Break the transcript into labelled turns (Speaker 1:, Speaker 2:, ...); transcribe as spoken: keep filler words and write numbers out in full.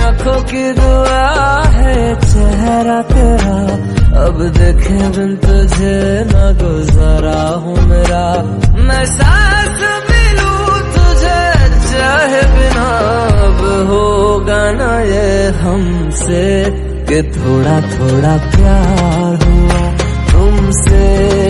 Speaker 1: आंखों की दुआ है चेहरा तेरा, अब देखे बिन तुझे न गुजारा हूँ मेरा। मैं सांस भी लूं तुझे चाहे बिना, अब होगा ना ये हमसे कि थोड़ा थोड़ा प्यार हुआ तुमसे।